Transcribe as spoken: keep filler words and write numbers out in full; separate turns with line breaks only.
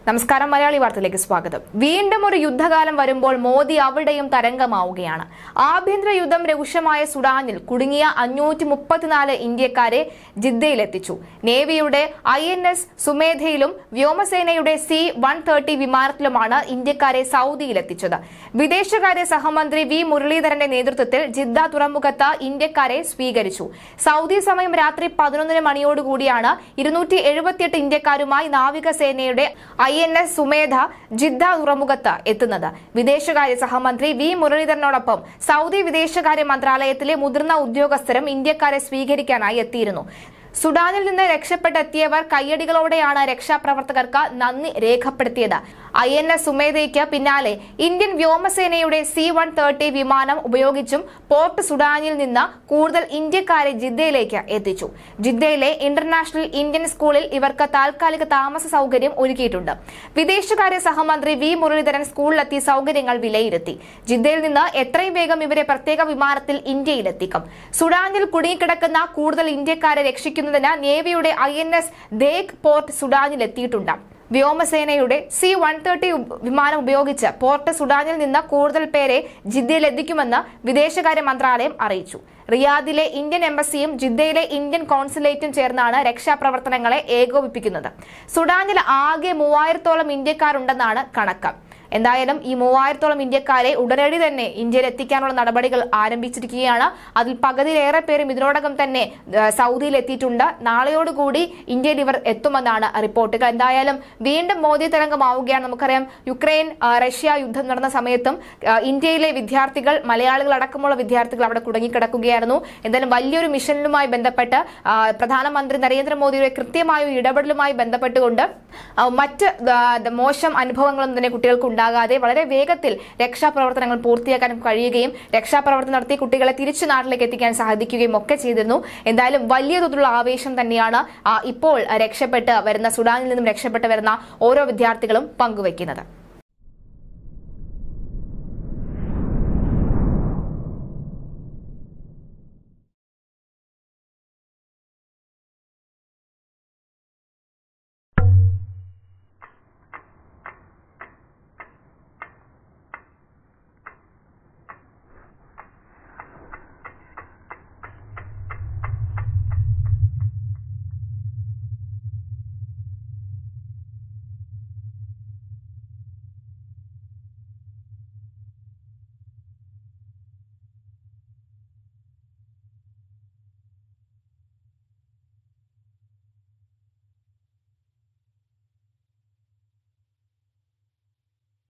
നമസ്കാരം, മലയാളി വാർത്തയിലേക്ക് സ്വാഗതം. വീണ്ടും ഒരു യുദ്ധകാലം വരുമ്പോൾ മോദി അവിടെയും തരംഗമാവുകയാണ്. ആഭ്യന്തര യുദ്ധം രൂക്ഷമായ സുഡാനിൽ കുടുങ്ങിയ അഞ്ഞൂറ്റി മുപ്പത്തിനാല് ഇന്ത്യക്കാരെ ജിദ്ദയിലെത്തിച്ചു. നേവിയുടെ ഐ എൻ എസ് സുമേധയിലും വ്യോമസേനയുടെ സി വൺ തേർട്ടി വിമാനത്തിലുമാണ് ഇന്ത്യക്കാരെ സൗദിയിലെത്തിച്ചത്. വിദേശകാര്യ സഹമന്ത്രി വി മുരളീധരന്റെ നേതൃത്വത്തിൽ ജിദ്ദ തുറമുഖത്ത് ഇന്ത്യക്കാരെ സ്വീകരിച്ചു. സൗദി സമയം രാത്രി പതിനൊന്നിന് മണിയോടുകൂടിയാണ് ഇരുന്നൂറ്റി എഴുപത്തിയെട്ട് ഇന്ത്യക്കാരുമായി നാവികസേനയുടെ I N S Sumedha Jeddah തുറമുഖത്ത് എത്തുന്നത്. വിദേശകാര്യ സഹമന്ത്രി വി മുരളീധരനോടൊപ്പം സൗദി വിദേശകാര്യ മന്ത്രാലയത്തിലെ മുതിർന്ന ഉദ്യോഗസ്ഥരും ഇന്ത്യക്കാരെ സ്വീകരിക്കാനായി എത്തിയിരുന്നു. സുഡാനിൽ നിന്ന് രക്ഷപ്പെട്ടെത്തിയവർ കയ്യടികളോടെയാണ് രക്ഷാപ്രവർത്തകർക്ക് നന്ദി രേഖപ്പെടുത്തിയത്. ഐ എൻ എസ് സുമേധയ്ക്ക് പിന്നാലെ ഇന്ത്യൻ വ്യോമസേനയുടെ സി വൺ തേർട്ടി വിമാനം ഉപയോഗിച്ചും പോർട്ട് സുഡാനിൽ നിന്ന് കൂടുതൽ ഇന്ത്യക്കാരെ ജിദ്ദയിലേക്ക് എത്തിച്ചു. ജിദ്ദയിലെ ഇന്റർനാഷണൽ ഇന്ത്യൻ സ്കൂളിൽ ഇവർക്ക് താൽക്കാലിക താമസ സൗകര്യം ഒരുക്കിയിട്ടുണ്ട്. വിദേശകാര്യ സഹമന്ത്രി വി മുരളീധരൻ സ്കൂളിലെത്തി സൗകര്യങ്ങൾ വിലയിരുത്തി. ജിദ്ദയിൽ നിന്ന് എത്രയും വേഗം ഇവരെ പ്രത്യേക വിമാനത്തിൽ ഇന്ത്യയിലെത്തിക്കും. സുഡാനിൽ കുടുങ്ങിക്കിടക്കുന്ന കൂടുതൽ ഇന്ത്യക്കാരെ രക്ഷിക്കുന്നതിന് നേവിയുടെ I N S Teg port സുഡാനിലെത്തിയിട്ടുണ്ട്. വ്യോമസേനയുടെ സി വൺ തേർട്ടി വിമാനം ഉപയോഗിച്ച് പോർട്ട് സുഡാനിൽ നിന്ന് കൂടുതൽ പേരെ ജിദ്ദയിൽ എത്തിക്കുമെന്ന് വിദേശകാര്യ മന്ത്രാലയം അറിയിച്ചു. റിയാദിലെ ഇന്ത്യൻ എംബസിയും ജിദ്ദയിലെ ഇന്ത്യൻ കോൺസുലേറ്റും ചേർന്നാണ് രക്ഷാപ്രവർത്തനങ്ങളെ ഏകോപിപ്പിക്കുന്നത്. സുഡാനിൽ ആകെ മൂവായിരത്തോളം ഇന്ത്യക്കാരുണ്ടെന്നാണ് കണക്ക്. എന്തായാലും ഈ മൂവായിരത്തോളം ഇന്ത്യക്കാരെ ഉടനടി തന്നെ ഇന്ത്യയിൽ എത്തിക്കാനുള്ള നടപടികൾ ആരംഭിച്ചിരിക്കുകയാണ്. അതിൽ പകുതിയിലേറെ പേരും ഇതിനോടകം തന്നെ സൗദിയിൽ എത്തിയിട്ടുണ്ട്. നാളെയോടുകൂടി ഇന്ത്യയിൽ ഇവർ എത്തുമെന്നാണ് റിപ്പോർട്ടുകൾ. എന്തായാലും വീണ്ടും മോദി തരംഗമാവുകയാണ്. നമുക്കറിയാം, യുക്രൈൻ റഷ്യ യുദ്ധം നടന്ന സമയത്തും ഇന്ത്യയിലെ വിദ്യാർത്ഥികൾ, മലയാളികൾ അടക്കമുള്ള വിദ്യാർത്ഥികൾ അവിടെ കുടുങ്ങിക്കിടക്കുകയായിരുന്നു. എന്തായാലും വലിയൊരു മിഷനുമായി ബന്ധപ്പെട്ട് പ്രധാനമന്ത്രി നരേന്ദ്രമോദിയുടെ കൃത്യമായ ഇടപെടലുമായി ബന്ധപ്പെട്ടുകൊണ്ട് മറ്റ് മോശം അനുഭവങ്ങളും തന്നെ കുട്ടികൾക്ക് ഉണ്ടാകാതെ വളരെ വേഗത്തിൽ രക്ഷാപ്രവർത്തനങ്ങൾ പൂർത്തിയാക്കാൻ കഴിയുകയും രക്ഷാപ്രവർത്തനം നടത്തി കുട്ടികളെ തിരിച്ചു നാട്ടിലേക്ക് എത്തിക്കാൻ സാധിക്കുകയും ഒക്കെ ചെയ്തിരുന്നു. എന്തായാലും വലിയ തോതിലുള്ള ആവേശം തന്നെയാണ് ഇപ്പോൾ രക്ഷപ്പെട്ട് വരുന്ന സുഡാനിൽ നിന്നും രക്ഷപ്പെട്ട് വരുന്ന ഓരോ വിദ്യാർത്ഥികളും പങ്കുവയ്ക്കുന്നത്.